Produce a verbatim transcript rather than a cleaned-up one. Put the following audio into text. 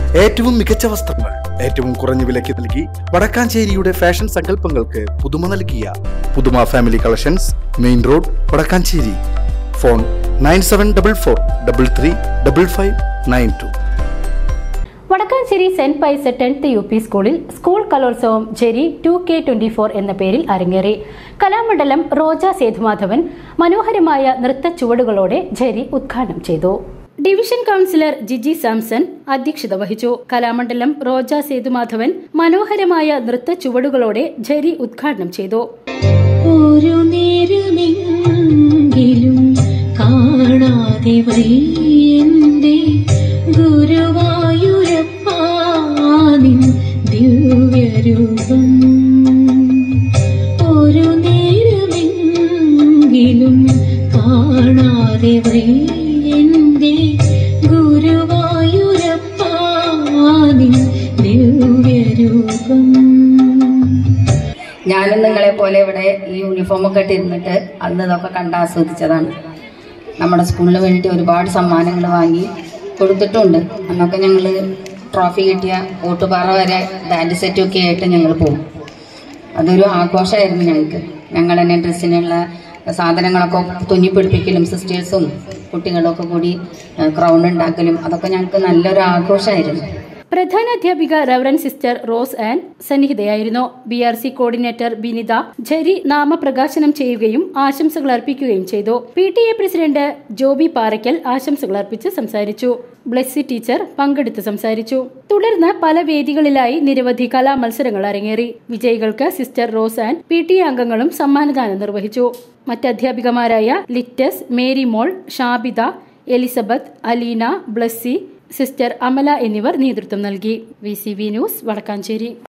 ഏറ്റവും മികച്ച വസ്ത്രങ്ങൾ ഏറ്റവും കുറഞ്ഞ വിലയ്ക്ക് നൽകി വടക്കാഞ്ചേരിയുടെ ഫാഷൻ സങ്കല്പങ്ങൾക്ക് പുതുമ നൽകിയ പുതുമ family collections, main road, Vadakkanchery. Phone nine seven double four double three double five nine two. Vadakkanchery Saint Pius tenth U P സ്കൂളിൽ സ്കൂൾ കലോത്സവം ജെരി ടു കെ ട്വന്റി ഫോർ എന്ന പേരിൽ അരങ്ങേറി. കലാമണ്ഡലം റോജ സേതുമാധവൻ മനോഹരമായ നൃത്ത ചുവടുകളോടെ ജെരി ഉദ്ഘാടനം ചെയ്തു. ഡിവിഷൻ കൗൺസിലർ ജിജി സാംസൺ അധ്യക്ഷത വഹിച്ചു. കലാമണ്ഡലം റോജ സേതുമാധവൻ മനോഹരമായ നൃത്ത ചുവടുകളോടെ ജെരി ഉദ്ഘാടനം ചെയ്തു. ഒരു നേരമെങ്കിലും കാണാതെ വയ്യന്റെ ഗുരുവായൂരപ്പാനിൻ ദിവ്യരൂപം. ഒരു നേരമെങ്കിലും കാണാതെ വയ്യന്റെ ഗുരുവായൂരപ്പാനിൻ ദിവ്യരൂപം. ഞാനും നിങ്ങളെ പോലെ ഇവിടെ ഈ യൂണിഫോമൊക്കെ ഇട്ടിരുന്നിട്ട് അന്ന് ഇതൊക്കെ കണ്ട് ആസ്വദിച്ചതാണ്. നമ്മുടെ സ്കൂളിന് വേണ്ടിയിട്ട് ഒരുപാട് സമ്മാനങ്ങൾ വാങ്ങി കൊടുത്തിട്ടുണ്ട്. അന്നൊക്കെ ഞങ്ങൾ ട്രോഫി കിട്ടിയ ഓട്ടുപാറ വരെ ബാൻഡ് സെറ്റൊക്കെ ആയിട്ട് ഞങ്ങൾ പോകും. അതൊരു ആഘോഷമായിരുന്നു ഞങ്ങൾക്ക്. ഞങ്ങൾ തന്നെ ഡ്രസ്സിനുള്ള സാധനങ്ങളൊക്കെ തുന്നിപ്പിടിപ്പിക്കലും സിസ്റ്റേഴ്സും കുട്ടികളൊക്കെ കൂടി ക്രൗൺ ഉണ്ടാക്കലും അതൊക്കെ ഞങ്ങൾക്ക് നല്ലൊരു ആഘോഷമായിരുന്നു. പ്രധാനാധ്യാപിക റവറൻ സിസ്റ്റർ റോസ് ആൻ സന്നിഹിതയായിരുന്നു. B R C coordinator Binitha Jerry നാമപ്രകാശനം ചെയ്യുകയും ആശംസകൾ അർപ്പിക്കുകയും ചെയ്തു. P T A president Joby Parakkal ആശംസകൾ അർപ്പിച്ച് സംസാരിച്ചു. ബ്ലെസ്സി ടീച്ചർ പങ്കെടുത്ത് സംസാരിച്ചു. തുടർന്ന് പല വേദികളിലായി നിരവധി കലാമത്സരങ്ങൾ അരങ്ങേറി. വിജയികൾക്ക് sister Rose Ann P T A അംഗങ്ങളും സമ്മാനദാനം നിർവഹിച്ചു. മറ്റധ്യാപികമാരായ Littus, Marymol, Shabitha, Elizabeth, Aleena, Blessy, sister Amala എന്നിവർ നേതൃത്വം നൽകി. V C V news, Vadakkanchery.